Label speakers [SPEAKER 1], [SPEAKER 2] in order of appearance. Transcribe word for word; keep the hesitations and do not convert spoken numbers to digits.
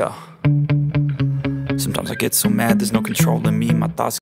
[SPEAKER 1] Yeah. Sometimes I get so mad, there's no controlling me. My thoughts